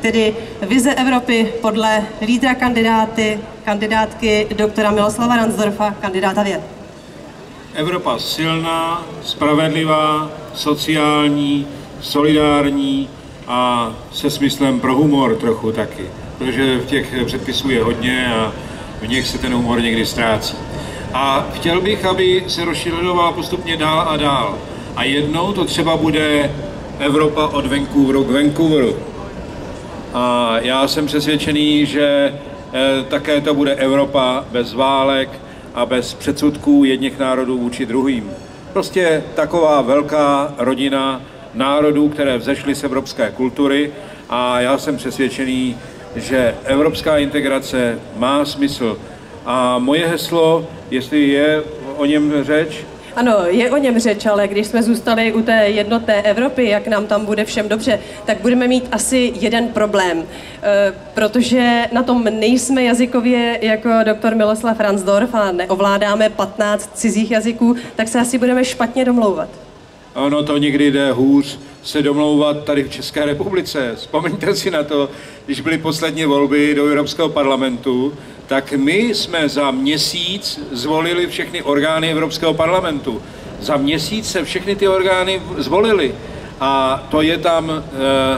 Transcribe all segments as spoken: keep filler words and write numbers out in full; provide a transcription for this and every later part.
tedy vize Evropy podle lídra kandidáty, kandidátky doktora Miloslava Ransdorfa, kandidáta věd. Evropa silná, spravedlivá, sociální, solidární a se smyslem pro humor trochu taky, protože v těch předpisů je hodně a v nich se ten humor někdy ztrácí. A chtěl bych, aby se rozšiřovala postupně dál a dál. A jednou to třeba bude Evropa od Vancouveru k Vancouveru. A já jsem přesvědčený, že eh, také to bude Evropa bez válek a bez předsudků jedněch národů vůči druhým. Prostě taková velká rodina národů, které vzešly z evropské kultury, a já jsem přesvědčený, že evropská integrace má smysl. A moje heslo, jestli je o něm řeč? Ano, je o něm řeč, ale když jsme zůstali u té jednotné Evropy, jak nám tam bude všem dobře, tak budeme mít asi jeden problém. E, protože na tom nejsme jazykově jako doktor Miloslav Ransdorf a neovládáme patnáct cizích jazyků, tak se asi budeme špatně domlouvat. Ono to někdy jde hůř se domlouvat tady v České republice. Vzpomeňte si na to, když byly poslední volby do Evropského parlamentu, tak my jsme za měsíc zvolili všechny orgány Evropského parlamentu. Za měsíc se všechny ty orgány zvolili. A to je tam e,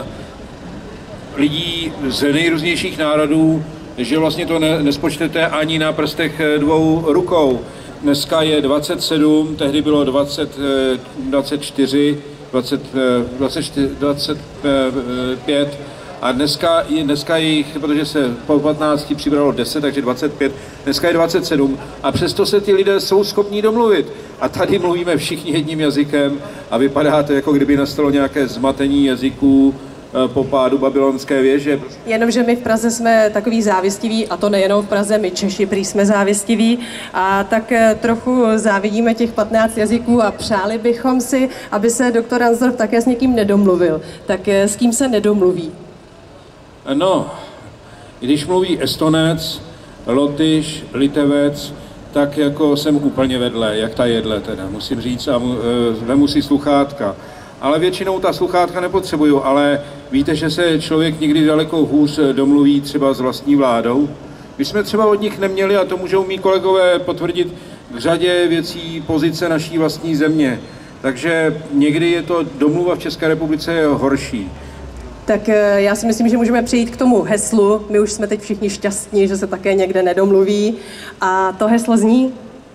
lidí z nejrůznějších národů, že vlastně to ne, nespočtete ani na prstech dvou rukou. Dneska je dvacet sedm, tehdy bylo dvacet, dvacet čtyři, dvacet, dvacet, dvacet pět a dneska, dneska je jich, protože se po patnácti přibralo deset, takže dvacet pět, dneska je dvacet sedm a přesto se ty lidé jsou schopní domluvit. A tady mluvíme všichni jedním jazykem a vypadá to, jako kdyby nastalo nějaké zmatení jazyků po pádu babylonské věže. Jenomže my v Praze jsme takový závistiví, a to nejenom v Praze, my Češi prý jsme závistiví, a tak trochu závidíme těch patnáct jazyků a přáli bychom si, aby se doktor Ransdorf také s někým nedomluvil. Tak s kým se nedomluví? No, když mluví Estonec, Lotyš, Litevec, tak jako jsem úplně vedle, jak ta jedle teda, musím říct, a vemu si sluchátka. Ale většinou ta sluchátka nepotřebuju, ale víte, že se člověk někdy daleko hůř domluví třeba s vlastní vládou. My jsme třeba od nich neměli, a to můžou mý kolegové potvrdit, k řadě věcí pozice naší vlastní země. Takže někdy je to domluva v České republice horší. Tak já si myslím, že můžeme přejít k tomu heslu. My už jsme teď všichni šťastní, že se také někde nedomluví. A to heslo zní?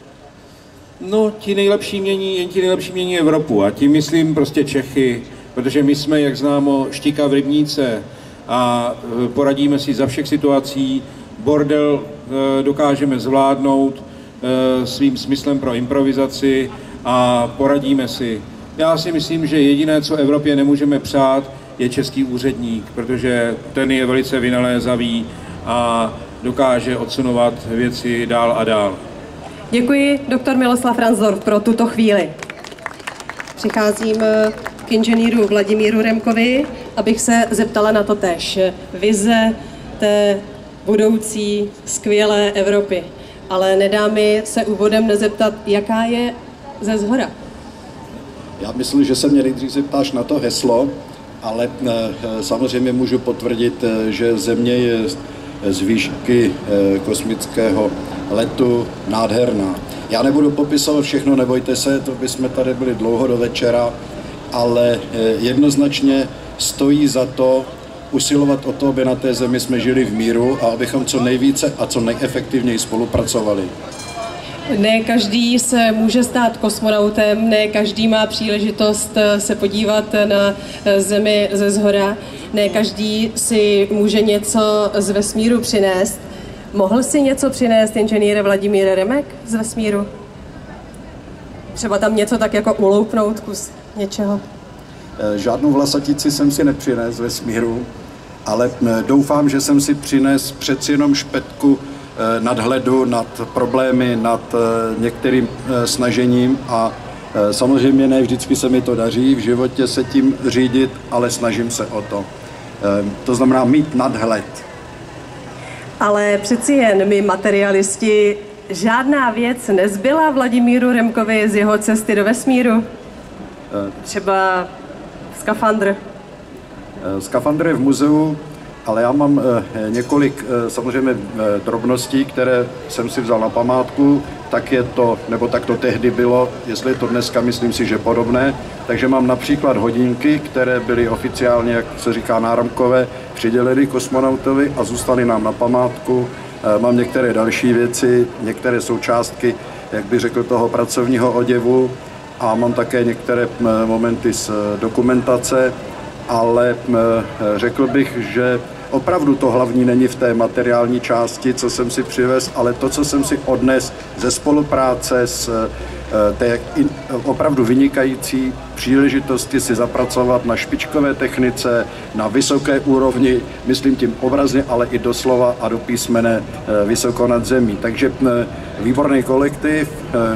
No, ti nejlepší mění, jen ti nejlepší mění Evropu. A tím myslím prostě Čechy, protože my jsme, jak známo, štika v rybníce a poradíme si za všech situací. Bordel dokážeme zvládnout svým smyslem pro improvizaci a poradíme si. Já si myslím, že jediné, co Evropě nemůžeme přát, je český úředník, protože ten je velice vynalézavý a dokáže odsunovat věci dál a dál. Děkuji, doktor Miloslav Ransdorf, pro tuto chvíli. Přicházím k inženýru Vladimíru Remkovi, abych se zeptala na to též. Vize té budoucí skvělé Evropy. Ale nedá mi se úvodem nezeptat, jaká je ze zhora. Já myslím, že se mě nejdřív zeptáš na to heslo, ale samozřejmě můžu potvrdit, že Země je z výšky kosmického letu nádherná. Já nebudu popisovat všechno, nebojte se, to bychom tady byli dlouho do večera, ale jednoznačně stojí za to usilovat o to, aby na té zemi jsme žili v míru a abychom co nejvíce a co nejefektivněji spolupracovali. Ne každý se může stát kosmonautem, ne každý má příležitost se podívat na Zemi ze zhora, ne každý si může něco z vesmíru přinést. Mohl si něco přinést inženýr Vladimír Remek z vesmíru? Třeba tam něco tak jako uloupnout, kus něčeho? Žádnou vlasatici jsem si nepřinesl z vesmíru, ale doufám, že jsem si přinesl přeci jenom špetku nadhledu nad problémy, nad některým snažením a samozřejmě ne vždycky se mi to daří v životě se tím řídit, ale snažím se o to. To znamená mít nadhled. Ale přeci jen my materialisti, žádná věc nezbyla Vladimíru Remkovi z jeho cesty do vesmíru? Třeba skafandr. Skafandr je v muzeu, ale já mám několik samozřejmě drobností, které jsem si vzal na památku, tak je to, nebo tak to tehdy bylo, jestli je to dneska, myslím si, že podobné. Takže mám například hodinky, které byly oficiálně, jak se říká, náramkové, přiděleny kosmonautovi a zůstaly nám na památku. Mám některé další věci, některé součástky, jak bych řekl, toho pracovního oděvu a mám také některé momenty z dokumentace, ale řekl bych, že opravdu to hlavní není v té materiální části, co jsem si přivez, ale to, co jsem si odnes ze spolupráce s té opravdu vynikající příležitosti si zapracovat na špičkové technice, na vysoké úrovni, myslím tím obrazně, ale i doslova a do písmene vysoko nad zemí. Takže výborný kolektiv,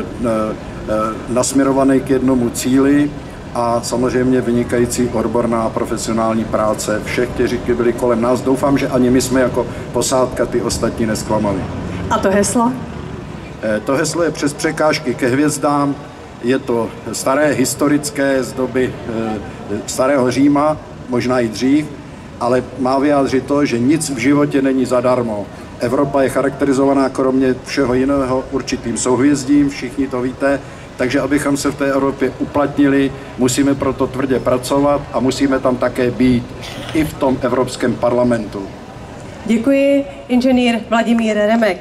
nasměrovaný k jednomu cíli, a samozřejmě vynikající odborná a profesionální práce všech, kteří byli kolem nás. Doufám, že ani my jsme jako posádka ty ostatní nesklamali. A to heslo? To heslo je Přes překážky ke hvězdám. Je to staré, historické, z doby starého Říma, možná i dřív, ale má vyjádřit to, že nic v životě není zadarmo. Evropa je charakterizovaná kromě všeho jiného určitým souhvězdím, všichni to víte. Takže abychom se v té Evropě uplatnili, musíme proto tvrdě pracovat a musíme tam také být i v tom Evropském parlamentu. Děkuji, inženýr Vladimír Remek.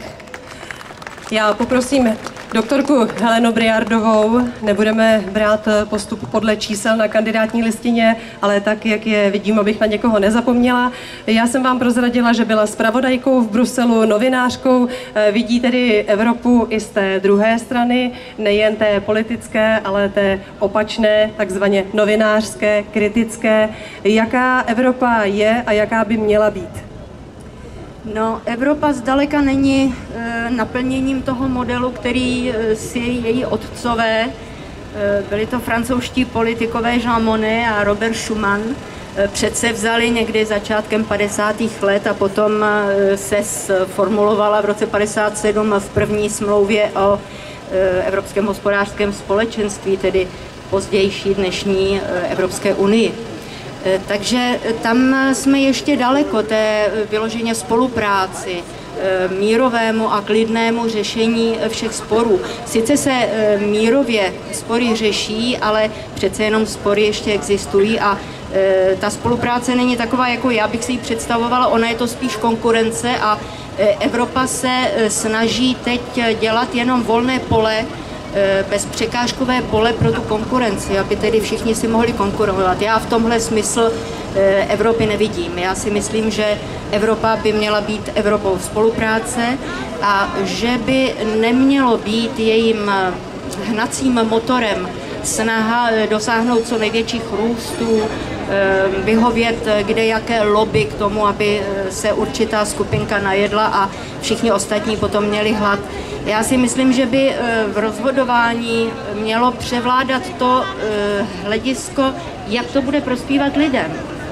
Já poprosím doktorku Helenu Briardovou, nebudeme brát postup podle čísel na kandidátní listině, ale tak, jak je vidím, abych na někoho nezapomněla. Já jsem vám prozradila, že byla zpravodajkou v Bruselu, novinářkou, vidí tedy Evropu i z té druhé strany, nejen té politické, ale té opačné, takzvaně novinářské, kritické. Jaká Evropa je a jaká by měla být? No, Evropa zdaleka není e, naplněním toho modelu, který e, si její otcové, e, byli to francouzští politikové Jean Monnet a Robert Schuman, e, přece vzali někdy začátkem padesátých let a potom e, se sformulovala v roce padesát sedm v první smlouvě o e, Evropském hospodářském společenství, tedy pozdější dnešní e, Evropské unii. Takže tam jsme ještě daleko té vyloženě spolupráci, mírovému a klidnému řešení všech sporů. Sice se mírově spory řeší, ale přece jenom spory ještě existují a ta spolupráce není taková, jako já bych si ji představovala, ona je to spíš konkurence a Evropa se snaží teď dělat jenom volné pole, bezpřekážkové pole pro tu konkurenci, aby tedy všichni si mohli konkurovat. Já v tomhle smysl Evropy nevidím. Já si myslím, že Evropa by měla být Evropou spolupráce a že by nemělo být jejím hnacím motorem snaha dosáhnout co největších růstů, vyhovět kde jaké lobby k tomu, aby se určitá skupinka najedla a všichni ostatní potom měli hlad. Já si myslím, že by v rozhodování mělo převládat to hledisko, jak to bude prospívat lidem,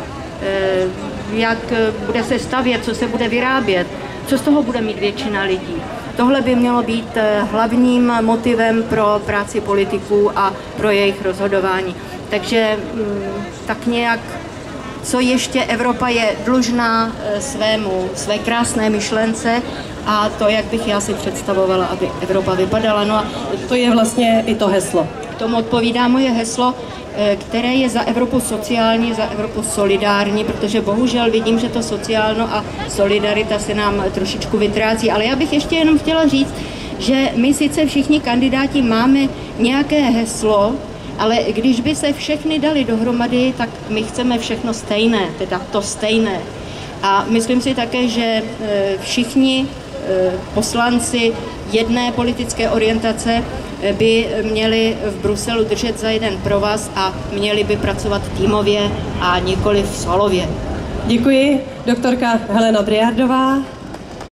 jak bude se stavět, co se bude vyrábět, co z toho bude mít většina lidí. Tohle by mělo být hlavním motivem pro práci politiků a pro jejich rozhodování. Takže tak nějak, co ještě Evropa je dlužná svému, své krásné myšlence a to, jak bych já si představovala, aby Evropa vypadala. No a to je vlastně i to heslo. K tomu odpovídá moje heslo, které je za Evropu sociální, za Evropu solidární, protože bohužel vidím, že to sociálno a solidarita se nám trošičku vytrácí. Ale já bych ještě jenom chtěla říct, že my sice všichni kandidáti máme nějaké heslo, ale když by se všechny dali dohromady, tak my chceme všechno stejné, teda to stejné. A myslím si také, že všichni poslanci jedné politické orientace by měli v Bruselu držet za jeden provaz a měli by pracovat týmově a nikoli v solově. Děkuji, doktorka Helena Briardová.